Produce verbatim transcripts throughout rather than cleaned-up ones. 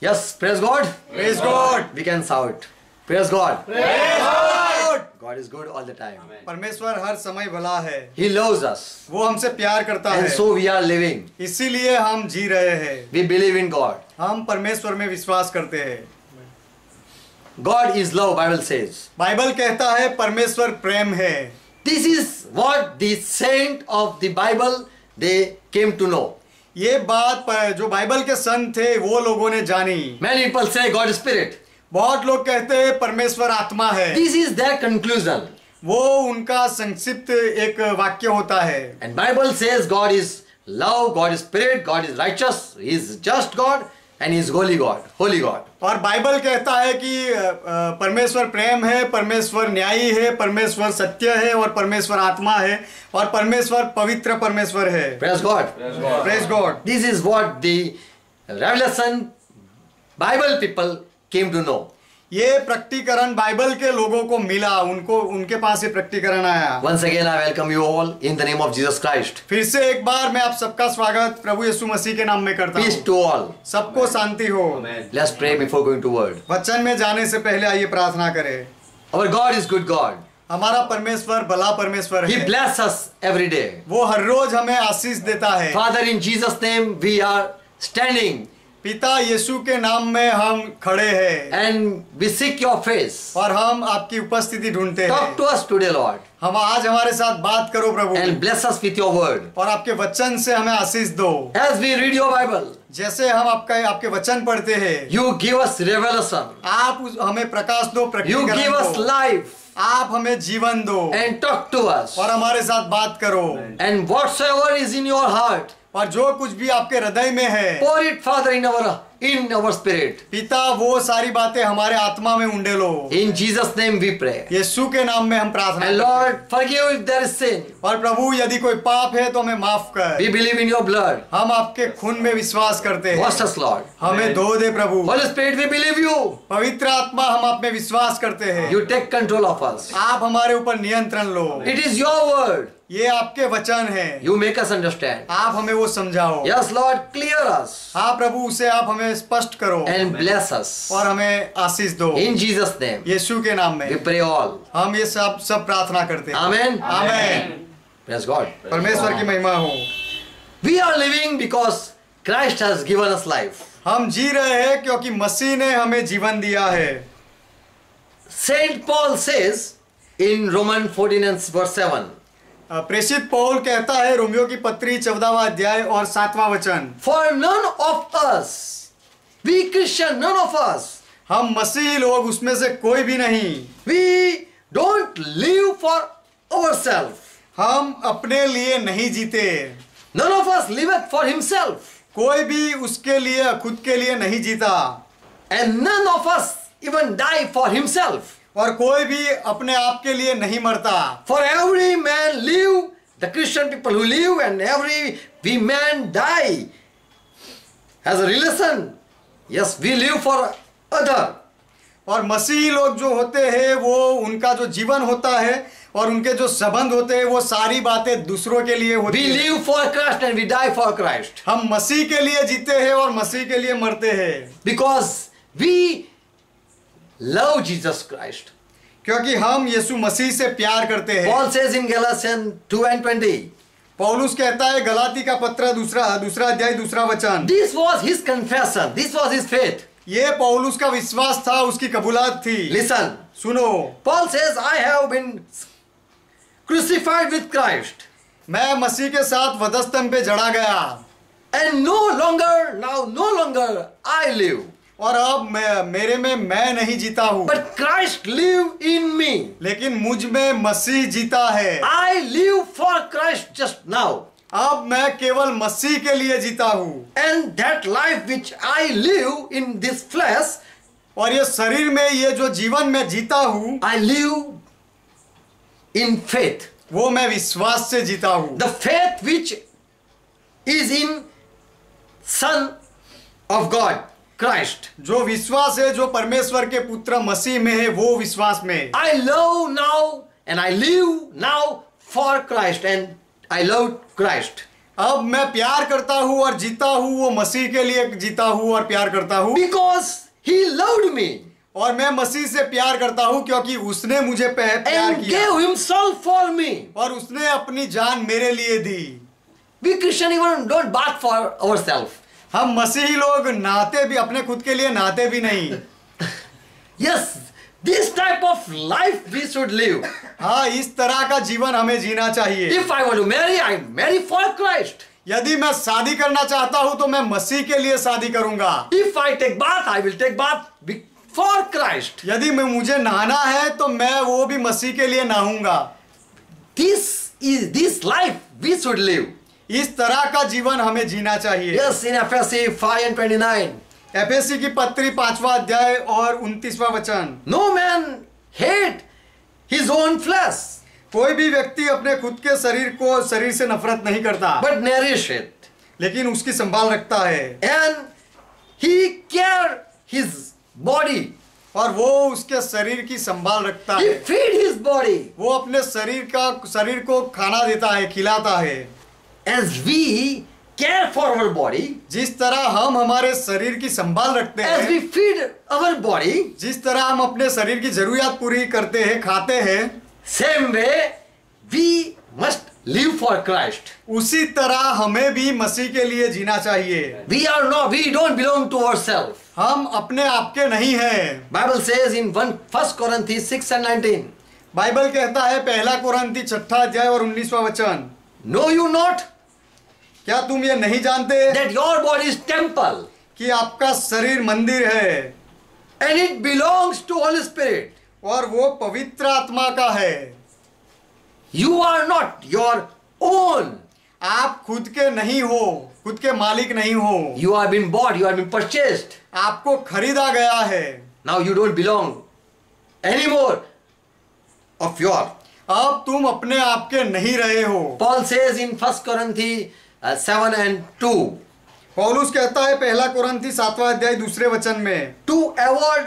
Yes, praise God. Praise God. We can shout. Praise God. Praise God. God is good all the time. परमेश्वर हर समय भला है। He loves us. वो हमसे प्यार करता And है। so we are living. इसीलिए हम जी रहे हैं। We believe in God. हम परमेश्वर में विश्वास करते हैं। God is love, Bible says. Bible कहता है परमेश्वर प्रेम है। This is what the saint of the Bible they came to know. ये बात पर जो बाइबल के संत थे वो लोगों ने जानी। Many people say God is spirit. बहुत लोग कहते हैं परमेश्वर आत्मा है। This is their conclusion. वो उनका संक्षिप्त एक वाक्य होता है। And Bible says God is love, God is spirit, God is righteous, He is just God and He is holy God, holy God. और बाइबल कहता है कि परमेश्वर प्रेम है, परमेश्वर न्यायी है, परमेश्वर सत्य है और परमेश्वर आत्मा है और परमेश्वर पवित्र परमेश्वर है। Praise God. Praise God. This is what the Revelation Bible people came to know. ये प्रकटीकरण बाइबल के लोगों को मिला, उनको उनके पास ये प्रकटीकरण आया। Once again I welcome you all in the name of Jesus Christ. फिर से एक बार मैं आप सबका स्वागत प्रभु यीशु मसीह के नाम में करता Peace हूँ। to all. सबको शांति हो। Let's pray before going to word. वचन में जाने से पहले आइए प्रार्थना करें। Our God is good God. हमारा परमेश्वर भला परमेश्वर He है। blesses us every day. वो हर रोज हमें आशीष देता है। Father, in Jesus' name we are standing पिता यीशु के नाम में हम खड़े हैं and we seek your face. और हम आपकी उपस्थिति ढूंढते Talk हैं। to us today, Lord, हम आज हमारे साथ बात करो प्रभु and bless us with your word. और आपके वचन से हमें आशीष दो। As we read your Bible, जैसे हम आपका आपके वचन पढ़ते हैं, you give us revelation. आप उस- हमें प्रकाश दो, You प्रकटीकरण give us दो। life आप हमें जीवन दो and talk to us. और हमारे साथ बात करो And whatsoever is in your heart, और जो कुछ भी आपके हृदय में है pour it, Father, in our in our spirit. पिता वो सारी बातें हमारे आत्मा में उंडे लो। In Jesus' name we pray. यीशु के नाम में हम प्रार्थना And करते हैं। Lord, forgive if there is sin. और प्रभु यदि कोई पाप है तो हमें माफ कर। We believe in your blood. हम आपके खून में विश्वास करते हैं। Wash us, Lord. हमें धो दे प्रभु। Holy Spirit, we believe you. पवित्र आत्मा हम आप में विश्वास करते हैं। You take control of us. आप हमारे ऊपर नियंत्रण लो। It is your word. ये आपके वचन है। You make us understand. आप हमें वो समझाओ। Yes, Lord, clear us हाँ प्रभु, उसे आप हमें स्पष्ट करो and bless us. और हमें आशीष दो। In Jesus' name, यीशु के नाम we में pray all. हम ये सब सब प्रार्थना करते हैं। Amen. आमेन। Praise God. परमेश्वर की महिमा हो। We are living because Christ has given us life. हम जी रहे हैं क्योंकि मसीह ने हमें जीवन दिया है। Saint Paul says in Romans fourteen and verse seven, प्रेषित पौल कहता है रोमियो की पत्री चौदहवां अध्याय और सातवां वचन, for none of us, we Christian, none of us, हम मसीही लोग उसमें से कोई भी नहीं, we don't live for ourselves. हम अपने लिए नहीं जीते। None of us liveth for himself. कोई भी उसके लिए खुद के लिए नहीं जीता And none of us even die for himself. और कोई भी अपने आप के लिए नहीं मरता। For every man live, the Christian people who live and every we man die has a relation. Yes, we live for other. और मसीही लोग जो होते हैं वो उनका जो जीवन होता है और उनके जो संबंध होते हैं वो सारी बातें दूसरों के लिए होती We है। live for Christ and we die for Christ. हम मसीह के लिए जीते हैं और मसीह के लिए मरते हैं Because we love Jesus Christ. क्योंकि हम यीशु मसीह से प्यार करते हैं। Paul says in Galatians two and twenty, पौलुस कहता है गलाती का पत्र दूसरा दूसरा अध्याय दूसरा वचन, this was his confession, this was his faith. ये पौलुस का विश्वास था, उसकी कबूलात थी। Listen, सुनो, Paul says, I have been crucified with Christ. मैं मसीह के साथ वधस्तंभ पे जड़ा गया And no longer, now no longer I live, और अब मैं मेरे में मैं नहीं जीता हूँ but Christ live in me. लेकिन मुझ में मसीह जीता है। I live for Christ just now. अब मैं केवल मसीह के लिए जीता हूँ And that life which I live in this flesh, और ये शरीर में ये जो जीवन में जीता हूँ I live in faith. वो मैं विश्वास से जीता हूँ। The faith which is in Son of God, Christ. जो विश्वास है जो परमेश्वर के पुत्र मसीह में है वो विश्वास में I love now and I live now for Christ and I love Christ. अब मैं प्यार करता हूँ और जीता हूँ, वो मसीह के लिए जीता हूँ और प्यार करता हूँ। Because he loved me और मैं मसीह से प्यार करता हूँ क्योंकि उसने मुझे प्यार and किया gave himself for me. और उसने अपनी जान मेरे लिए दी। We Christian even don't bath for ourselves. हम मसीही लोग नहाते भी, अपने खुद के लिए नहाते भी नहीं। Yes, this type of life we should live. हाँ, इस तरह का जीवन हमें जीना चाहिए। If I want to marry, I marry for Christ. यदि मैं शादी करना चाहता हूँ तो मैं मसीह के लिए शादी करूंगा। If I take bath, I will take bath be- for Christ. यदि मैं मुझे नहाना है तो मैं वो भी मसीह के लिए नहाऊंगा। This is this life we should live. इस तरह का जीवन हमें जीना चाहिए। Yes, in Ephesians five and twenty-nine. एफेसी की पत्री पांचवा अध्याय और उनतीसवां वचन। No man hate his own flesh, कोई भी व्यक्ति अपने खुद के शरीर को शरीर से नफरत नहीं करता, but nourish it. लेकिन उसकी संभाल रखता है। And he care his body. और वो उसके शरीर की संभाल रखता He है। feed his body. वो अपने शरीर का शरीर को खाना देता है, खिलाता है। As we care for our body, जिस तरह हम हमारे शरीर की संभाल रखते as we हैं, feed our body, जिस तरह हम अपने शरीर की जरूरियात पूरी करते हैं, खाते हैं, same way we must live for Christ. उसी तरह हमें भी मसीह के लिए जीना चाहिए। We are not, we don't belong to ourselves. हम अपने आप के नहीं हैं। Bible says in one First Corinthians six and nineteen. Bible कहता है पहला कोरिन्थी छठा अध्याय और उन्नीसवां वचन, Know you not क्या तुम ये नहीं जानते that your body is temple कि आपका शरीर मंदिर है and it belongs to Holy Spirit? और वो पवित्र आत्मा का है। You are not your own. आप खुद के नहीं हो, खुद के मालिक नहीं हो। You have been bought. You have been purchased. आपको खरीदा गया है। Now you don't belong anymore of your. अब तुम अपने आप के नहीं रहे हो। Paul says in First Corinthians uh, seven and two. पौलुस कहता है पहला कोरिन्थी सातवां अध्याय दूसरे वचन में, To avoid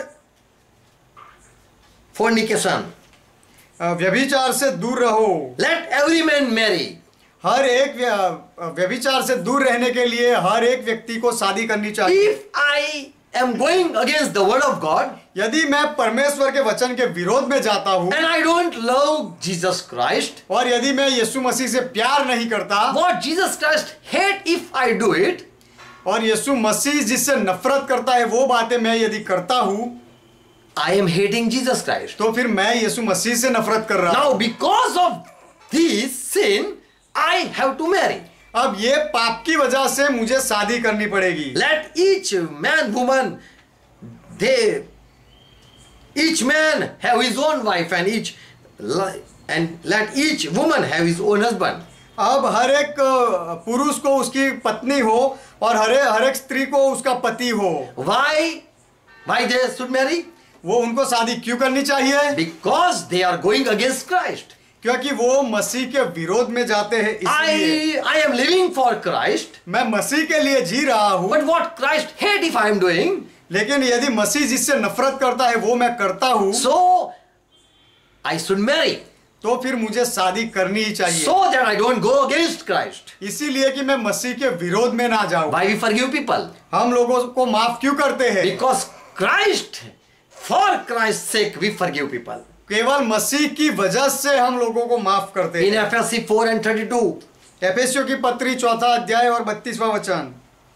fornication, व्यभिचार से दूर रहो। let every man marry. हर एक व्य- व्यभिचार से दूर रहने के लिए हर एक व्यक्ति को शादी करनी चाहिए। If I am going against the word of God यदि मैं परमेश्वर के वचन के विरोध में जाता हूँ and I don't love Jesus Christ, और यदि मैं यीशु मसीह से प्यार नहीं करता what Jesus Christ hate if I do it, और यीशु मसीह जिससे नफरत करता है वो बातें मैं यदि करता हूँ, I am hating Jesus Christ. तो फिर मैं यीशु मसीह से नफरत कर रहा हूँ। Now because of this sin, I have to marry. अब ये पाप की वजह से मुझे शादी करनी पड़ेगी। Let each man, woman, they, each man have his own wife and each, li- and let each woman have his own husband. अब हर एक अ, पुरुष को उसकी पत्नी हो और हर हर एक स्त्री को उसका पति हो। Why? Why they should marry? वो उनको शादी क्यों करनी चाहिए? Because they are going against Christ. क्योंकि वो मसीह के विरोध में जाते हैं, इसलिए। I, I am living for Christ, मैं मसीह के लिए जी रहा हूँ, but what Christ hate if I am doing, लेकिन यदि मसीह जिससे नफरत करता है वो मैं करता हूँ, so I should marry, तो फिर मुझे शादी करनी ही चाहिए, so that I don't go against Christ. इसीलिए कि मैं मसीह के विरोध में ना जाऊं। Why we forgive people? हम लोगों को माफ क्यों करते हैं? Because Christ, for Christ's sake, we forgive people. केवल मसीह की वजह से हम लोगों को माफ करते In हैं। Ephesians four and thirty-two, एफेसियों की पत्री चौथा अध्याय और बत्तीसवां वचन,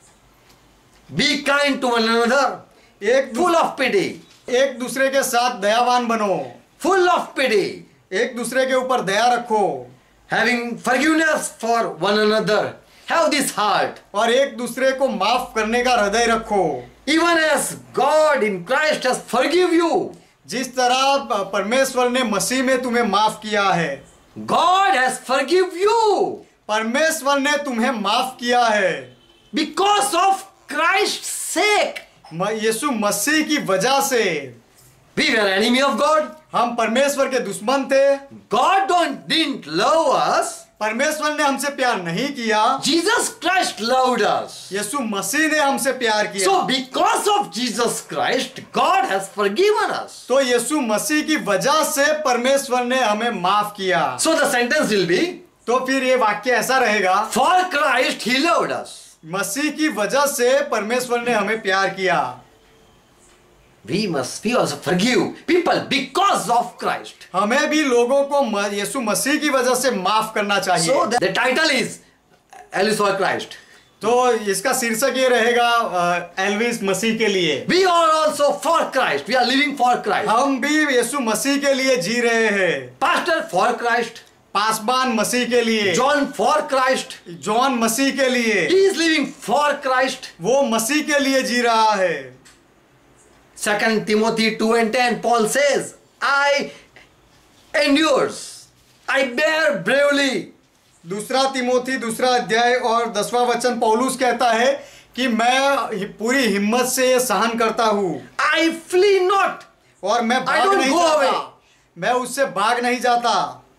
be kind to one another, एक full of pity, एक दूसरे के साथ दयावान बनो, full of pity, एक दूसरे के ऊपर दया रखो, having forgiveness for one another. Have this heart, और एक दूसरे को माफ करने का हृदय रखो। even as God in Christ has forgive you. जिस तरह परमेश्वर ने मसीह में तुम्हें माफ किया है, God has forgive you परमेश्वर ने तुम्हें माफ किया है because of Christ's sake. म- यीशु मसीह की वजह से। We were enemy of God. हम परमेश्वर के दुश्मन थे, God don't didn't love us. परमेश्वर ने हमसे प्यार नहीं किया, Jesus Christ loved us. यीशु मसीह ने हमसे प्यार किया। So because of Jesus Christ, God has forgiven us. तो यीशु मसीह की वजह से परमेश्वर ने हमें माफ किया। So the sentence will be, तो फिर ये वाक्य ऐसा रहेगा, For Christ He loved us. मसीह की वजह से परमेश्वर ने हमें प्यार किया। We must we also forgive people because of Christ. हमें भी लोगों को म- यीशु मसीह की वजह से माफ करना चाहिए। So the, the title is Alice for Christ. तो इसका शीर्षक ये रहेगा अ, एल्विस मसीह के लिए। We are also for Christ. We are living for Christ. हम भी यीशु मसीह के लिए जी रहे हैं। Pastor for Christ. पासबान मसीह के लिए, John for Christ. जॉन मसीह के लिए, He is living for Christ. वो मसीह के लिए जी रहा है। Second Timothy two and ten, Paul says, I endures, I bear bravely. दूसरा तिमोथी दूसरा अध्याय और दसवां वचन पौलुस कहता है कि मैं हि- पूरी हिम्मत से ये सहन करता हूँ I flee not. और मैं I भाग don't नहीं go जाता, away. मैं उससे भाग नहीं जाता।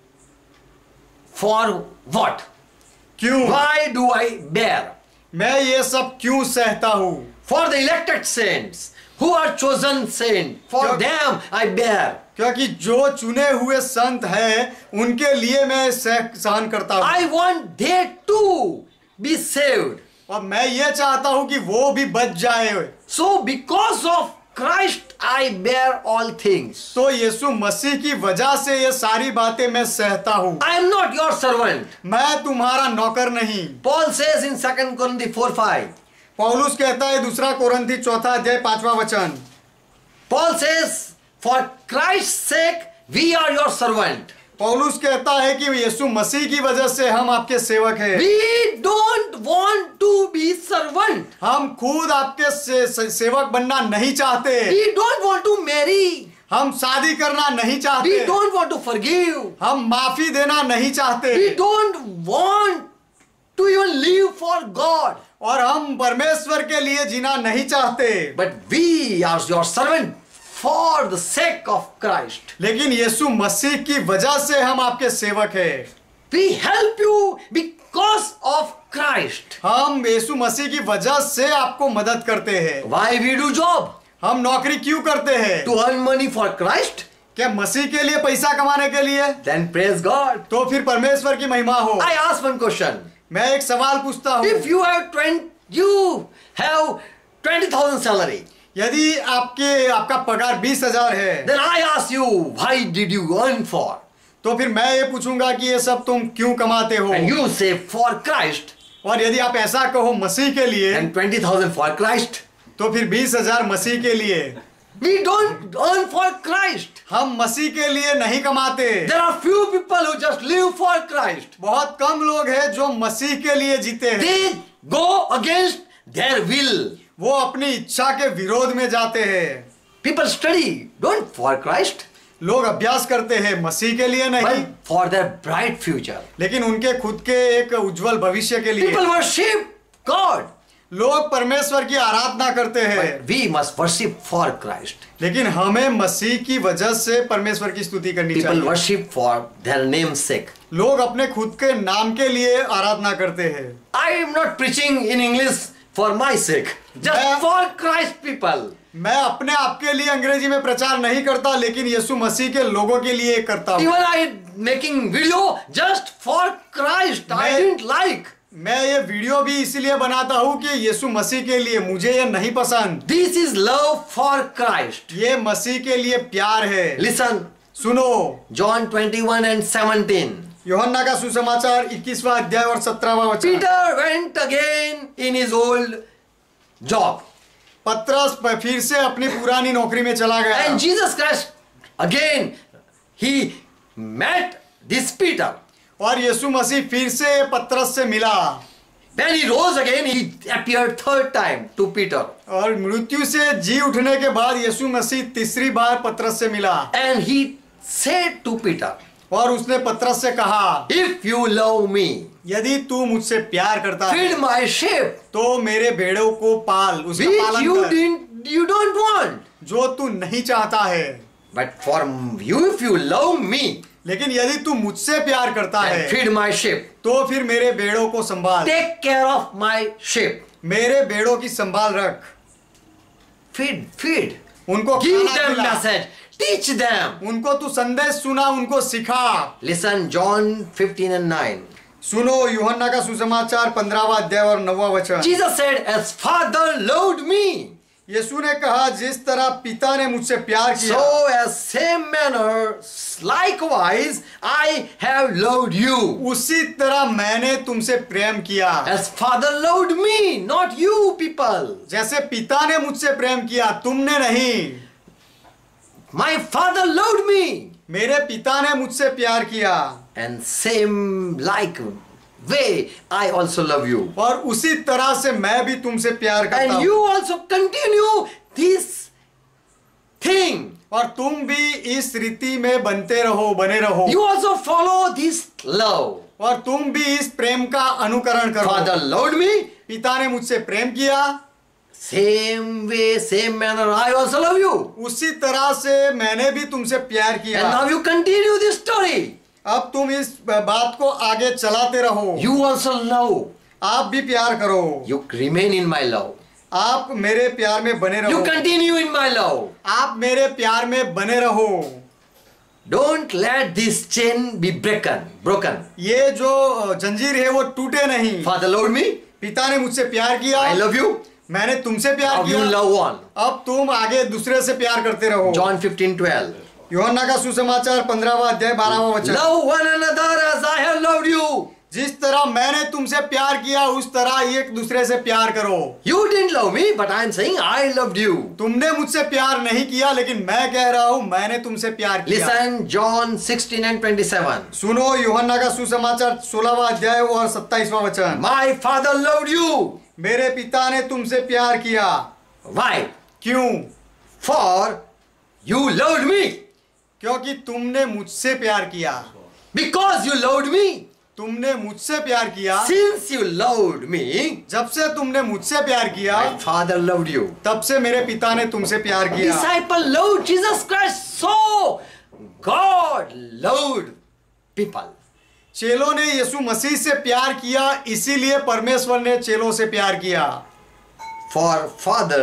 For what? क्यों? Why do I bear? मैं ये सब क्यों सहता हूँ? For the elected saints, who are chosen saints, for Sure. them I bear. क्योंकि जो चुने हुए संत हैं उनके लिए मैं सह सहन करता हूँ। I want they too be saved. और मैं ये चाहता हूँ कि वो भी बच जाए। So because of Christ I bear all things. तो यीशु मसीह की वजह से ये सारी बातें मैं सहता हूँ। I am not your servant. मैं तुम्हारा नौकर नहीं। Paul says in Second Corinthians four five. पौलुस कहता है दूसरा कोरिन्थी चौथा अध्याय पांचवा वचन। Paul says, for Christ's sake we are your servant. पौलुस कहता है कि यीशु मसीह की वजह से हम आपके सेवक हैं। We don't want to be servant. हम खुद आपके से, से, सेवक बनना नहीं चाहते। We don't want to marry. हम शादी करना नहीं We चाहते। don't want to forgive. हम माफी देना नहीं चाहते। We don't want to even live for God. और हम परमेश्वर के लिए जीना नहीं चाहते। But we are your servant for the sake of Christ. लेकिन यीशु मसीह की वजह से हम आपके सेवक हैं। We help you because of Christ. हम यीशु मसीह की वजह से आपको मदद करते हैं। Why we do job? हम नौकरी क्यों करते हैं? To earn money for Christ? क्या मसीह के लिए पैसा कमाने के लिए? Then praise God. तो फिर परमेश्वर की महिमा हो। I ask one question. मैं एक सवाल पूछता हूँ। If you have twenty, you have twenty thousand salary. यदि आपके आपका पगार बीस हजार है, Then I ask you, why did you earn for? तो फिर मैं ये पूछूंगा कि ये सब तुम क्यों कमाते हो? And you say for Christ. और यदि आप ऐसा कहो मसीह के लिए, And twenty thousand for Christ. तो फिर बीस हजार मसीह के लिए। We don't earn for Christ. हम मसीह के लिए नहीं कमाते। There are few people who just live for Christ. बहुत कम लोग हैं जो मसीह के लिए जीते हैं। They go against their will. वो अपनी इच्छा के विरोध में जाते हैं। People study, don't for Christ, लोग अभ्यास करते हैं मसीह के लिए नहीं, but for their bright future. लेकिन उनके खुद के एक उज्जवल भविष्य के लिए। People worship God, लोग परमेश्वर की आराधना करते हैं, but we must worship for Christ. लेकिन हमें मसीह की वजह से परमेश्वर की स्तुति करनी People चाहिए। worship for their name's sake. लोग अपने खुद के नाम के लिए आराधना करते हैं। I am not preaching in English for my sake, just मैं- for Christ people. मैं अपने आप के लिए अंग्रेजी में प्रचार नहीं करता, लेकिन यीशु मसीह के लोगों के लिए करता हूँ। Even I making video just for Christ. I मैं- didn't like. मैं ये वीडियो भी इसीलिए बनाता हूँ कि यीशु मसीह के लिए, मुझे ये नहीं पसंद। This is love for Christ. ये मसीह के लिए प्यार है। Listen, सुनो, John twenty-one and seventeen. यूहन्ना का सुसमाचार इक्कीसवां अध्याय और सत्रहवां वचन। Peter went again in his old job. पतरस फिर से अपनी पुरानी नौकरी में चला गया। And Jesus Christ again, he met this Peter. और यीशु मसीह फिर से पतरस से मिला। When he rose again, he appeared third time to Peter. और मृत्यु से जी उठने के बाद यीशु मसीह तीसरी बार पतरस से मिला। And he said to Peter, और उसने पतरस से कहा, if you love me, यदि तू मुझसे प्यार करता है feed my sheep, तो मेरे भेड़ों को पाल, उसका which पालन you कर, didn't, you don't want. जो तू नहीं चाहता है। But for you, if you love me, लेकिन यदि तू मुझसे प्यार करता then है feed my sheep. तो फिर मेरे भेड़ों को संभाल, Take care of my sheep. मेरे भेड़ों की संभाल रख, Feed, feed. उनको Give खाना them खिला, message. Teach them. उनको तू संदेश सुना, उनको सिखा। Listen, John fifteen and nine. सुनो यूहन्ना का सुसमाचार पंद्रहवा अध्याय और नौवा वचन। Jesus said, as Father loved me, यीशु ने कहा जिस तरह पिता ने मुझसे प्यार किया, so as same manner, likewise, I have loved you. उसी तरह मैंने तुमसे प्रेम किया। As Father loved me, not you people. जैसे पिता ने मुझसे प्रेम किया, तुमने नहीं। My Father loved me. मेरे पिता ने मुझसे प्यार किया, And same like way, I also love you. और उसी तरह से मैं भी तुमसे प्यार करता And हूँ। you also continue this thing. और तुम भी इस रीति में बनते रहो, बने रहो। You also follow this love. और तुम भी इस प्रेम का अनुकरण करो। Father loved me. पिता ने मुझसे प्रेम किया, Same way, same manner, I also love you. उसी तरह से मैंने भी तुमसे प्यार And किया। now you continue this story. अब तुम इस बात को आगे चलाते रहो। You also love. आप भी प्यार करो। You remain in my love. आप मेरे प्यार में बने रहो। You continue in my love. आप मेरे प्यार में बने रहो। Don't let this chain be broken. Broken. ये जो जंजीर है वो टूटे नहीं। Father loved me. पिता ने मुझसे प्यार किया, I love you. मैंने तुमसे प्यार Now you किया, love one. अब तुम आगे दूसरे से प्यार करते रहो। John fifteen twelve. यूहन्ना का सुसमाचार पंद्रहवा अध्याय बारहवा वचन। Love one another as I have loved you. जिस तरह मैंने तुमसे प्यार किया उस तरह एक दूसरे से प्यार करो। You didn't love me, but I am saying I loved you. तुमने मुझसे प्यार नहीं किया, लेकिन मैं कह रहा हूं मैंने तुमसे प्यार किया। Listen, John sixteen and twenty-seven. सुनो यूहन्ना का सुसमाचार सोलहवां अध्याय और सत्ताईसवां वचन। My Father loved you. मेरे पिता ने तुमसे प्यार किया। Why? क्यों? For you loved me. क्योंकि तुमने मुझसे प्यार किया। Because you loved me. तुमने मुझसे प्यार किया। Since you loved me, जब से तुमने मुझसे प्यार किया, my Father loved you. तब से मेरे पिता ने तुमसे प्यार किया। Disciple loved Jesus Christ, so God loved people. चेलों ने यीशु मसीह से प्यार किया, इसीलिए परमेश्वर ने चेलों से प्यार किया। For Father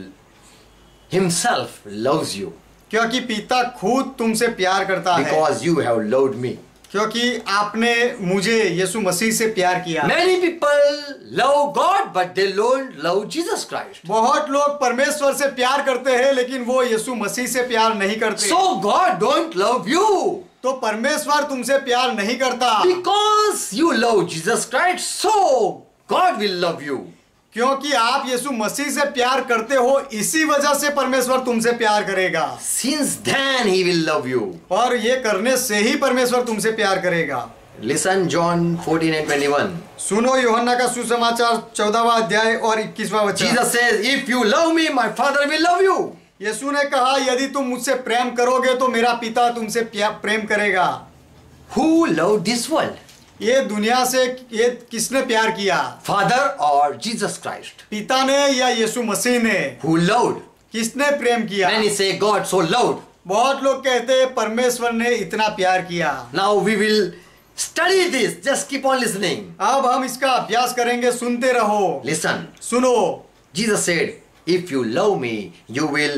himself loves you. क्योंकि पिता खुद तुमसे प्यार करता है। Because you have loved me. क्योंकि आपने मुझे यीशु मसीह से प्यार किया। Many people love God, but they don't love Jesus Christ. बहुत लोग परमेश्वर से प्यार करते हैं, लेकिन वो यीशु मसीह से प्यार नहीं करते। So God don't love you. तो परमेश्वर तुमसे प्यार नहीं करता। Because you love Jesus Christ, so God will love you. क्योंकि आप यीशु मसीह से प्यार करते हो, इसी वजह से परमेश्वर तुमसे प्यार करेगा। Since then he will love you. और ये करने से ही परमेश्वर तुमसे प्यार करेगा। Listen, John fourteen and twenty-one. सुनो यूहन्ना का सुसमाचार चौदहवां अध्याय और इक्कीसवां वचन। Jesus says, if you love me, my Father will love you. यीशु ने कहा यदि तुम मुझसे प्रेम करोगे तो मेरा पिता तुमसे प्रेम करेगा। Who loved this world? ये दुनिया से ये किसने प्यार किया? Father or Jesus Christ? पिता ने या यीशु मसीह ने? Who loved? किसने प्रेम किया? Many say God so loved. बहुत लोग कहते हैं परमेश्वर ने इतना प्यार किया। Now we will study this. Just keep on listening. अब हम इसका अभ्यास करेंगे, सुनते रहो। Listen. सुनो। Jesus said, if you love me, you will,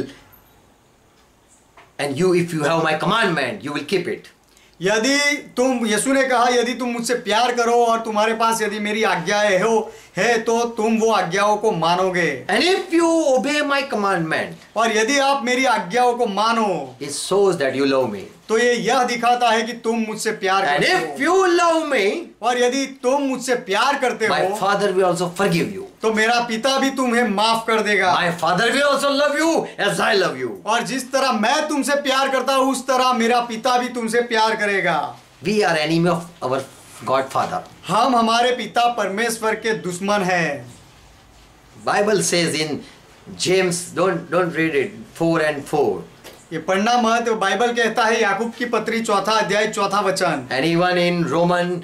and you, if you have my commandment, you will keep it. यदि तुम, यीशु ने कहा यदि तुम मुझसे प्यार करो और तुम्हारे पास यदि मेरी आज्ञाएं हो है तो तुम वो आज्ञाओं को मानोगे। And if you obey my commandment, और यदि आप मेरी आज्ञाओं को मानो, it shows that you love me. तो ये यह दिखाता है कि तुम मुझसे प्यार And करते if हो। you love me, और यदि तुम मुझसे प्यार करते my हो, Father will also forgive you. तो मेरा पिता भी तुम्हें माफ कर देगा। My Father will also love you as I love you. और जिस तरह मैं तुमसे प्यार करता हूँ उस तरह मेरा पिता भी तुमसे प्यार करेगा। We are enemy of our God Father. हम हमारे पिता परमेश्वर के दुश्मन हैं। Bible says in James, don't don't read it, four and four. ये पढ़ना मत, बाइबल कहता है याकूब की पत्री चौथा अध्याय चौथा वचन। And even in Roman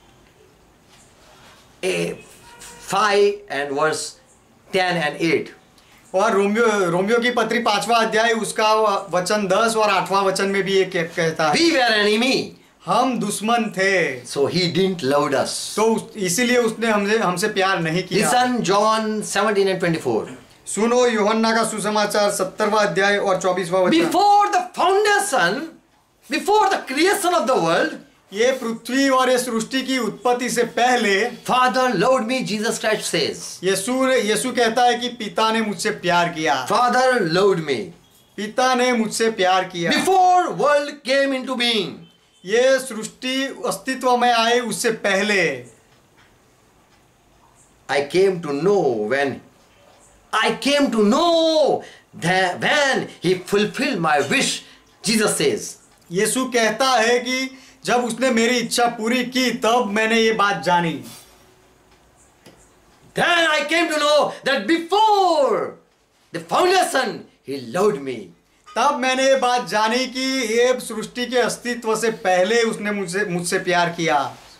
five and verse ten and eight. और रोमियो रोमियो की पत्री पांचवा अध्याय उसका वचन दस और आठवां वचन में भी ये कहता है। We were enemy. हम दुश्मन थे, So he didn't love us. तो इसीलिए उसने हमसे हमसे प्यार नहीं किया। Listen, John seventeen and twenty-four. सुनो यूहन्ना का सुसमाचार सत्तरवां अध्याय और चौबीसवां वचन। Before the foundation, before the creation of the world, ये पृथ्वी और ये सृष्टि की उत्पत्ति से पहले Father loved me, Jesus Christ says. यीशु यीशु कहता है कि पिता ने मुझसे प्यार किया। Father loved me. पिता ने मुझसे प्यार किया। Before world came into being. ये सृष्टि अस्तित्व में आए उससे पहले। I came to know when I came to know that when he fulfilled my wish, Jesus says. यीशु कहता है कि जब उसने मेरी इच्छा पूरी की तब मैंने ये बात जानी। Then I came to know that before the foundation he loved me. तब मैंने ये बात जानी कि ये सृष्टि के अस्तित्व से पहले उसने मुझसे मुझसे प्यार किया।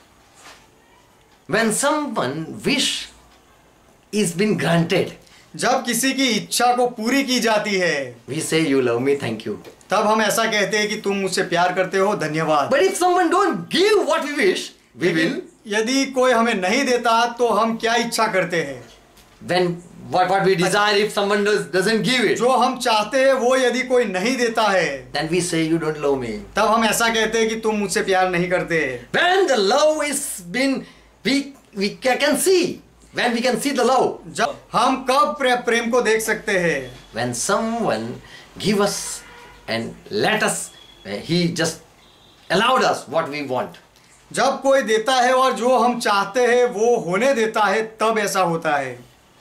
When someone wish is been granted, जब किसी की इच्छा को पूरी की जाती है we say you love me, thank you. तब हम ऐसा कहते हैं कि तुम मुझसे प्यार करते हो, धन्यवाद। But if someone don't give what we wish, we will. यदि कोई हमें नहीं देता तो हम क्या इच्छा करते हैं? When what what we desire, if someone does, doesn't give it, जो हम चाहते हैं वो यदि कोई नहीं देता है then we say you don't love me. तब हम ऐसा कहते हैं कि तुम मुझसे प्यार नहीं करते। When the love is been, we we ca- can see. When we can see the love, जब हम कब प्रे, प्रेम को देख सकते हैं? when someone give us and let us, uh, he just allowed us what we want. जब कोई देता है और जो हम चाहते हैं वो होने देता है तब ऐसा होता है।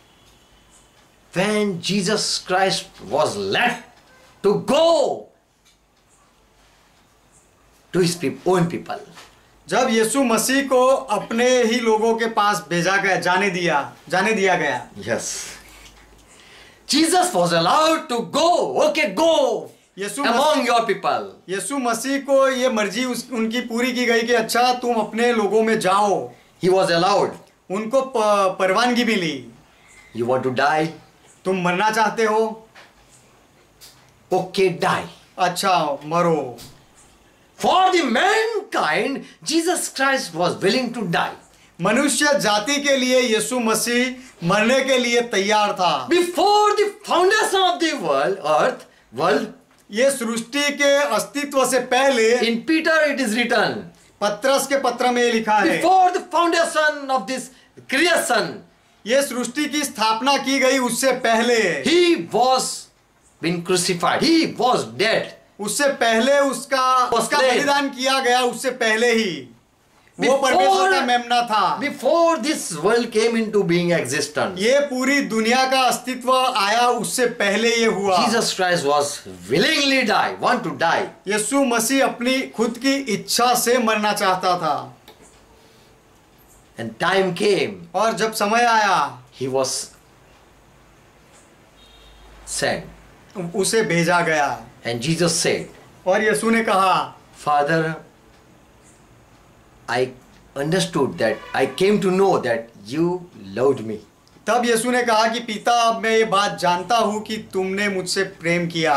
When Jesus Christ was led to go to his peop- own people, जब यीशु मसीह को अपने ही लोगों के पास भेजा गया, जाने दिया जाने दिया गया। yes, Jesus was allowed to go. Okay, go Yeshu among Masih your people. यीशु मसीह को ये मर्जी उस, उनकी पूरी की गई कि अच्छा तुम अपने लोगों में जाओ। He was allowed. उनको प, परवानगी मिली। You want to die? तुम मरना चाहते हो? Okay, die. अच्छा मरो। For the mankind, Jesus Christ was willing to die. मनुष्य जाति के लिए यीशु मसीह मरने के लिए तैयार था। Before the foundation of the world, earth, world, ये सृष्टि के अस्तित्व से पहले in Peter it is written, पत्रस के पत्र में ये लिखा है, before the foundation of this creation, ये सृष्टि की स्थापना की गई उससे पहले, he was been crucified. He was dead. उससे पहले उसका उसका बलिदान किया गया, उससे पहले ही वो परमेश्वर का मेमना था। Before this world came into being existence, ये पूरी दुनिया का अस्तित्व आया उससे पहले ये हुआ। Jesus Christ was willingly die, want to die. यीशु मसीह अपनी खुद की इच्छा से मरना चाहता था। And time came, और जब समय आया he was sent. उसे भेजा गया। And Jesus said, और यीशु ने कहा, Father, I understood that, I came to know that you loved me. तब यीशु ने कहा कि पिता अब मैं ये बात जानता हूं कि तुमने मुझसे प्रेम किया,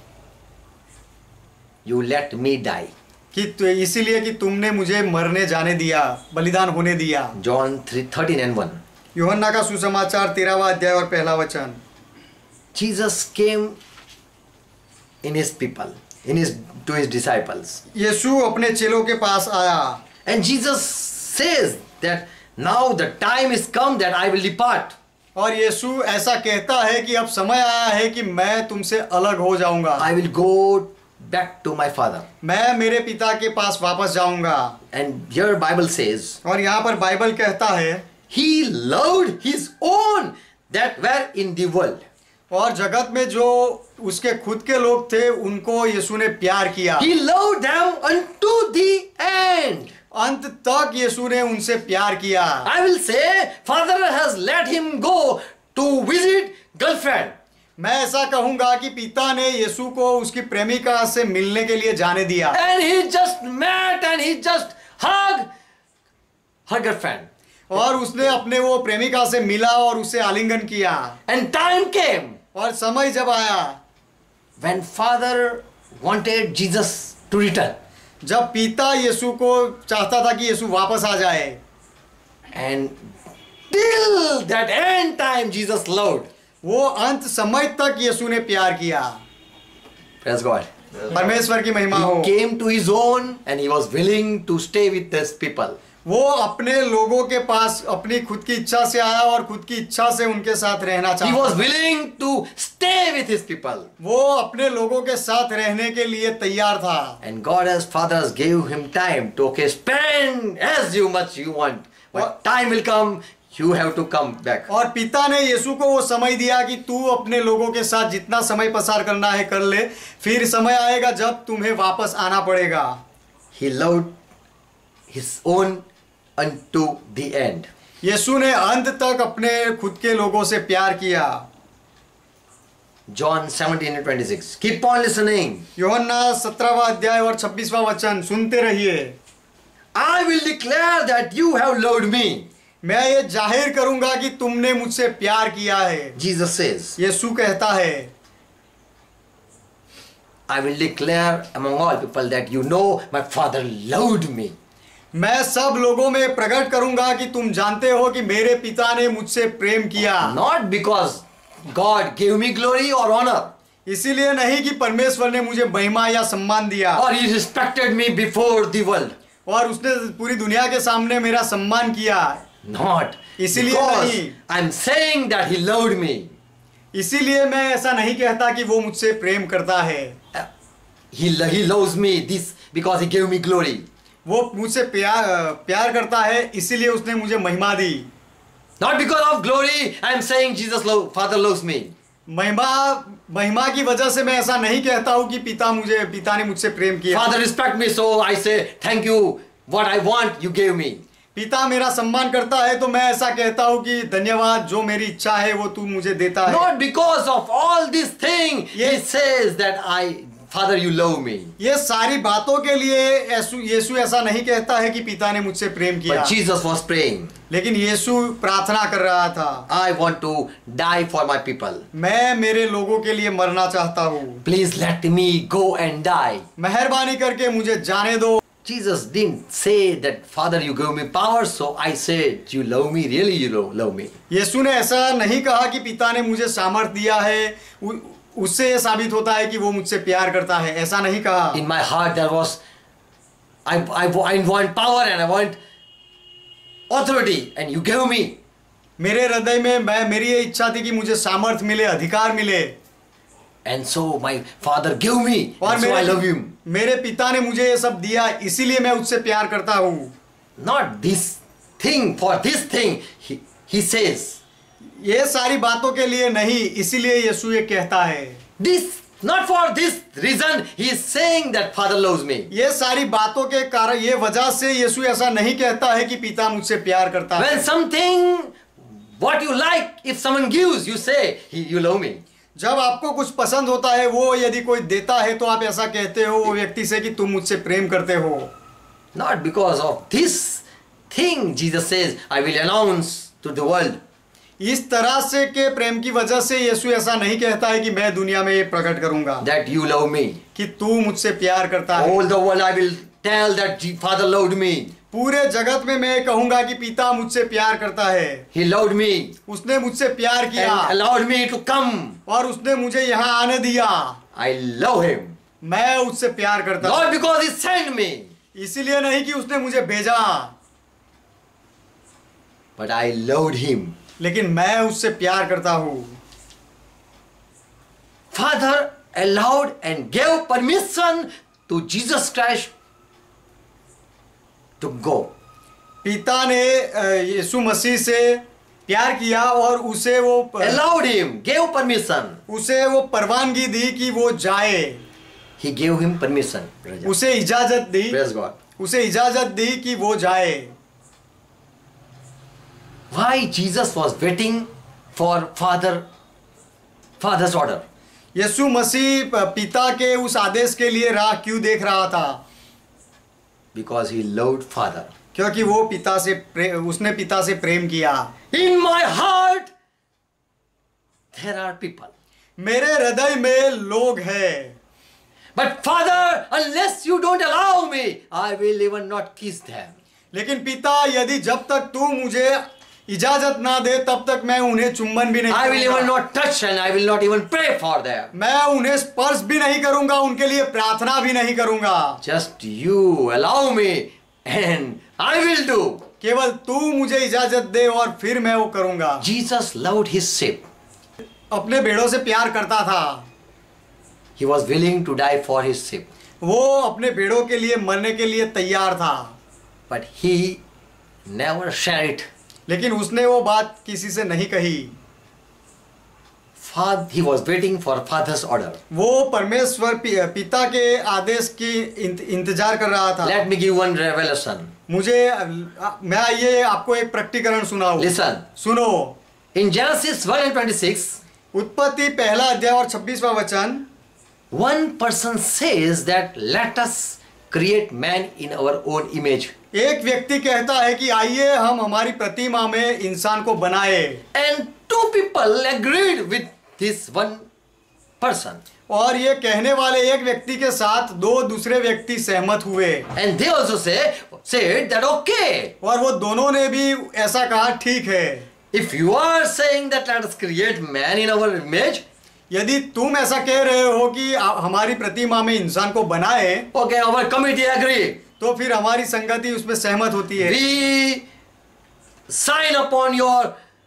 You let me die. कि तो इसीलिए कि तुमने मुझे मरने जाने दिया, बलिदान होने दिया। John three thirteen and one. यूहन्ना का सुसमाचार तेरहवां अध्याय और पहला वचन। Jesus came in his people, in his to his disciples. यीशु अपने चेलों के पास आया। And Jesus says that now the time is come that I will depart. और यीशु ऐसा कहता है कि अब समय आया है कि मैं तुमसे अलग हो जाऊंगा। I will go back to my father. मैं मेरे पिता के पास वापस जाऊंगा। And your Bible says, और यहाँ पर बाइबल कहता है, he loved his own that were in the world. और जगत में जो उसके खुद के लोग थे उनको यीशु ने प्यार किया। He loved them unto the end. अंत तक यीशु ने उनसे प्यार किया। I will say, Father has let him go to visit girlfriend. मैं ऐसा कहूंगा कि पिता ने यीशु को उसकी प्रेमिका से मिलने के लिए जाने दिया। And he just met and he just hugged her girlfriend. और उसने अपने वो प्रेमिका से मिला और उसे आलिंगन किया। And time came और समय जब आया, when Father wanted Jesus to return. जब पिता यीशु को चाहता था कि यीशु वापस आ जाए। And till that end time Jesus loved. वो अंत समय तक यीशु ने प्यार किया। Praise God. परमेश्वर की महिमा हो। He came to his own and he was willing to stay with his people. वो अपने लोगों के पास अपनी खुद की इच्छा से आया और खुद की इच्छा से उनके साथ रहना He चाहता was था। willing to stay with his people. वो अपने लोगों के साथ रहने के लिए तैयार था। And God as fathers gave him time to okay spend as you much you want. But time will come, you have to come back. और पिता ने यीशु को वो समय दिया कि तू अपने लोगों के साथ जितना समय पसार करना है कर ले, फिर समय आएगा जब तुम्हें वापस आना पड़ेगा। He loved his own unto the end. यीशु ने अंत तक अपने खुद के लोगों से प्यार किया। John seventeen and twenty-six. Keep on listening. यूहन्ना सत्रहवां अध्याय और छब्बीसवां वचन सुनते रहिए। I will declare that you have loved me. मैं ये जाहिर करूंगा कि तुमने मुझसे प्यार किया है। Jesus says, यीशु कहता है, I will declare among all people that you know my father loved me. मैं सब लोगों में प्रकट करूंगा कि तुम जानते हो कि मेरे पिता ने मुझसे प्रेम किया। Not because God gave me glory or honor, इसीलिए नहीं कि परमेश्वर ने मुझे महिमा या सम्मान दिया or he respected me before the world. और उसने पूरी दुनिया के सामने मेरा सम्मान किया। Not इसीलिए because नहीं। I'm saying that he loved me. इसीलिए मैं ऐसा नहीं कहता कि वो मुझसे प्रेम करता है। He, he loves me this because he gave me glory. वो मुझसे प्यार प्यार करता है इसीलिए उसने मुझे महिमा दी। Not because of glory, I am saying Jesus love, Father loves me. महिमा महिमा की वजह से मैं ऐसा नहीं कहता हूँ कि पिता मुझे पिता ने मुझसे प्रेम किया। Father respect me, so I say thank you. What I want, you gave me. पिता मेरा सम्मान करता है तो मैं ऐसा कहता हूँ कि धन्यवाद, जो मेरी इच्छा है वो तू मुझे देता है। Not because of all this thing, he Yes. says that I, Father, you love me. ये सारी बातों के लिए यीशु यीशु ऐसा नहीं कहता है कि पिता ने मुझसे प्रेम किया। But Jesus was praying, लेकिन यीशु प्रार्थना कर रहा था, I want to die for my people. मैं मेरे लोगों के लिए मरना चाहता हूँ, Please let me go and die. मेहरबानी करके मुझे जाने दो। Jesus didn't say that, Father, you gave me power, so I said, you love me, really you lo- love me. यीशु ने ऐसा नहीं कहा कि पिता ने मुझे सामर्थ दिया है, उ, उससे ये साबित होता है कि वो मुझसे प्यार करता है, ऐसा नहीं कहा। In my heart there was, I, I, I want power and I want authority and you gave me. मेरे हृदय में मैं मेरी ये इच्छा थी कि मुझे सामर्थ मिले, अधिकार मिले, And so my Father gave me, और and so I मेरे love him. मेरे पिता ने मुझे ये सब दिया, इसीलिए मैं उससे प्यार करता हूँ। Not this thing, for this thing, he, he says. ये सारी बातों के लिए नहीं, इसीलिए यीशु ये कहता है। This, not for this reason, he is saying that Father loves me. ये सारी बातों के कारण, ये वजह से यीशु ऐसा नहीं कहता है कि पिता मुझसे प्यार करता है। When something, what you like, if someone gives, you say, he, you love me. जब आपको कुछ पसंद होता है, वो यदि कोई देता है तो आप ऐसा कहते हो वो व्यक्ति से कि तुम मुझसे प्रेम करते हो। Not because of this thing, Jesus says, I will announce to the world. इस तरह से के प्रेम की वजह से यीशु ऐसा नहीं कहता है कि मैं दुनिया में ये प्रकट करूंगा That you love me. कि तू मुझसे प्यार करता है। All the world I will tell that Je- Father loved me. पूरे जगत में मैं कहूंगा कि पिता मुझसे प्यार करता है, He loved me उसने मुझसे प्यार and किया allowed me to come. और उसने मुझे यहाँ आने दिया। I love him. मैं उससे प्यार करता हूँ, Not because he sent me, इसीलिए नहीं कि उसने मुझे भेजा, but I loved him. लेकिन मैं उससे प्यार करता हूँ। Father allowed and gave permission to Jesus Christ to go. पिता ने अ, यीशु मसीह से प्यार किया और उसे वो Allowed him, gave permission. उसे वो परवानगी दी कि वो जाए, He gave him permission. Raja. उसे इजाजत दी, Praise God. उसे इजाजत दी कि वो जाए। Why Jesus was waiting for Father, Father's order? यीशु मसीह पिता के उस आदेश के लिए राह क्यों देख रहा था? Because he loved Father. क्योंकि वो पिता से प्रे- उसने पिता से प्रेम किया। In my heart, there are people. मेरे हृदय में लोग हैं, But Father, unless you don't allow me, I will even not kiss them. लेकिन पिता यदि जब तक तू मुझे इजाजत ना दे तब तक मैं उन्हें चुंबन भी नहीं I will even करूंगा। not touch and I will not even pray for them. मैं उन्हें स्पर्श भी नहीं करूंगा, उनके लिए प्रार्थना भी नहीं करूंगा। Just you allow me and I will do. केवल तू मुझे इजाजत दे और फिर मैं वो करूंगा। Jesus loved his sheep. अपने भेड़ों से प्यार करता था। He was willing to die for his sheep. वो अपने भेड़ों के लिए मरने के लिए तैयार था, But he never shared it. लेकिन उसने वो बात किसी से नहीं कही। Father, he was waiting for father's order. वो परमेश्वर पि- पिता के आदेश की इंत, इंतजार कर रहा था। Let me give one revelation. मुझे मैं आइए आपको एक प्रकटीकरण सुनाऊं। Listen. सुनो, In Genesis one and twenty-six, उत्पत्ति पहला अध्याय और छब्बीसवां वचन, one person says that let us create man in our own image. एक व्यक्ति कहता है कि आइए हम हमारी प्रतिमा में इंसान को बनाए। And two people agreed with this one person. और ये कहने वाले एक व्यक्ति के साथ दो दूसरे व्यक्ति सहमत हुए। And they also say, said that okay. और वो दोनों ने भी ऐसा कहा, ठीक है। If you are saying that let us create man in our image, यदि तुम ऐसा कह रहे हो कि आ- हमारी प्रतिमा में इंसान को बनाए, okay, our committee agree. तो फिर हमारी संगति उसमें सहमत होती है। We sign upon your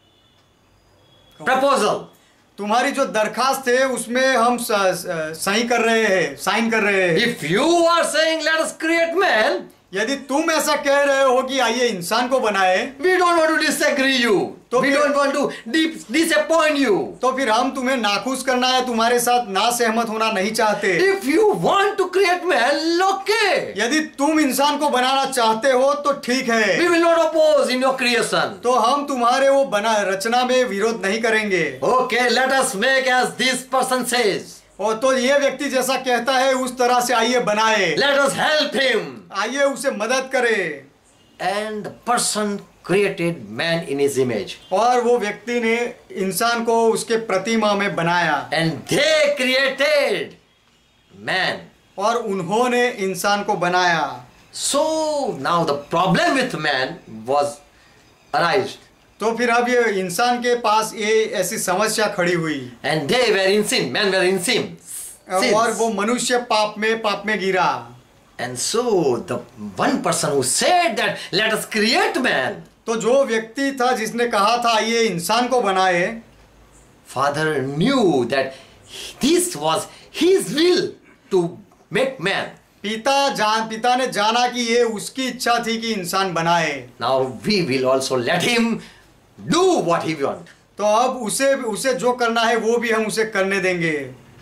proposal. तुम्हारी जो दरखास्त है उसमें हम स- स- सही कर रहे हैं, साइन कर रहे हैं। If you are saying let us create man, यदि तुम ऐसा कह रहे हो कि आइए इंसान को बनाए, we don't want to disagree you. तो We फिर- don't want to dis- disappoint you. तो फिर हम तुम्हें नाखुश करना है, तुम्हारे साथ ना सहमत होना नहीं चाहते। If you want to create man, okay. यदि तुम इंसान को बनाना चाहते हो तो ठीक We है, will not oppose in your creation. तो हम तुम्हारे वो बना रचना में विरोध नहीं करेंगे। Okay, let us make as this person says. और तो ये व्यक्ति जैसा कहता है उस तरह से आइए बनाए, Let us help him. आइए उसे मदद करें। And the person created man in his image. और वो व्यक्ति ने इंसान को उसके प्रतिमा में बनाया, And they created man. और उन्होंने इंसान को बनाया। So now the problem with man was arised. तो फिर अब ये इंसान के पास ये ऐसी समस्या खड़ी हुई, And they were in sin. Men were in sin. Sins. और वो मनुष्य पाप में पाप में गिरा। And so the one person who said that let us create man, तो जो व्यक्ति था जिसने कहा था ये इंसान को बनाए, father knew that this was his will to make man. पिता जान पिता ने जाना कि ये उसकी इच्छा थी कि इंसान बनाए। Now we will also let him do what he want. तो अब उसे उसे जो करना है वो भी हम उसे करने देंगे।